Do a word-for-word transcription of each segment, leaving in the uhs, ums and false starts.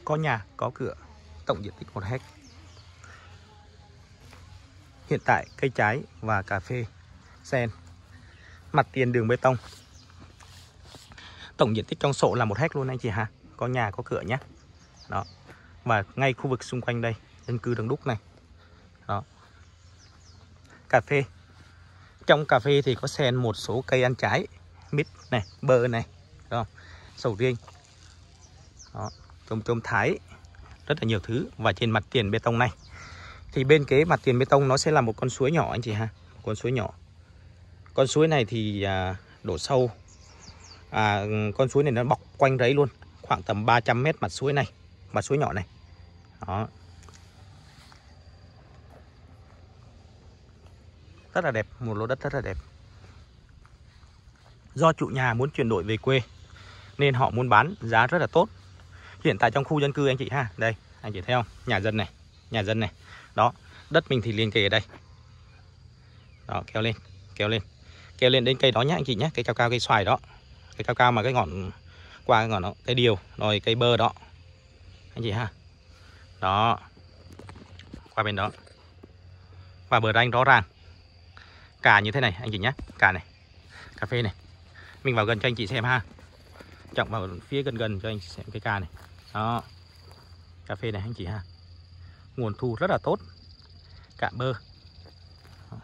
có nhà, có cửa, tổng diện tích một héc. Hiện tại cây trái và cà phê sen, mặt tiền đường bê tông. Tổng diện tích trong sổ là một héc luôn anh chị ha. Có nhà, có cửa nhé. Đó. Và ngay khu vực xung quanh đây, dân cư đông đúc này. Đó. Cà phê. Trong cà phê thì có xen một số cây ăn trái, mít này, bơ này, đúng không? Sầu riêng. Đó, chôm chôm thái, rất là nhiều thứ. Và trên mặt tiền bê tông này thì bên kế mặt tiền bê tông nó sẽ là một con suối nhỏ anh chị ha, một con suối nhỏ. Con suối này thì à, đổ sâu. À, con suối này nó bọc quanh đấy luôn, khoảng tầm ba trăm mét mặt suối này, mặt suối nhỏ này. Đó. Rất là đẹp, một lô đất rất là đẹp. Do chủ nhà muốn chuyển đổi về quê nên họ muốn bán giá rất là tốt. Hiện tại trong khu dân cư anh chị ha, đây anh chị thấy không, nhà dân này, nhà dân này. Đó, đất mình thì liền kề ở đây. Đó, kéo lên, kéo lên, kéo lên đến cây đó nhá anh chị nhé, cây cao cao, cây xoài đó, cây cao cao mà cái ngọn qua cái ngọn đó, cây điều, rồi cây bơ đó anh chị ha. Đó, qua bên đó và bờ ranh rõ ràng. Cà như thế này anh chị nhé, cà này, cà phê này. Mình vào gần cho anh chị xem ha, trọng vào phía gần gần cho anh chị xem cái cà này. Đó, cà phê này anh chị ha, nguồn thu rất là tốt. Cà bơ. Đó.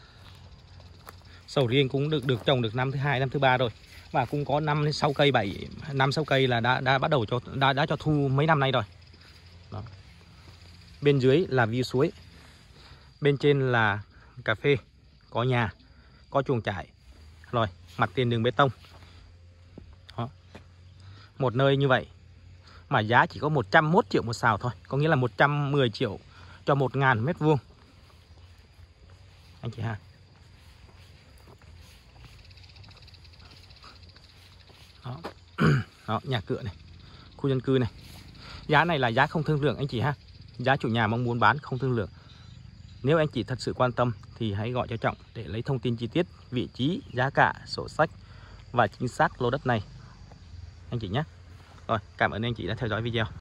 Sầu riêng cũng được được trồng được năm thứ hai, năm thứ ba rồi, và cũng có năm đến sáu cây, bảy năm sáu cây là đã đã bắt đầu cho đã đã cho thu mấy năm nay rồi. Đó. Bên dưới là view suối, bên trên là cà phê, có nhà, có chuồng trại, rồi mặt tiền đường bê tông. Đó. Một nơi như vậy mà giá chỉ có một trăm mốt triệu một sào thôi, có nghĩa là một trăm mười triệu cho một ngàn mét vuông anh chị ha. Đó. Đó, nhà cửa này, khu dân cư này. Giá này là giá không thương lượng anh chị ha, giá chủ nhà mong muốn bán không thương lượng. Nếu anh chị thật sự quan tâm thì hãy gọi cho Trọng để lấy thông tin chi tiết, vị trí, giá cả, sổ sách và chính xác lô đất này anh chị nhé. Rồi, cảm ơn anh chị đã theo dõi video.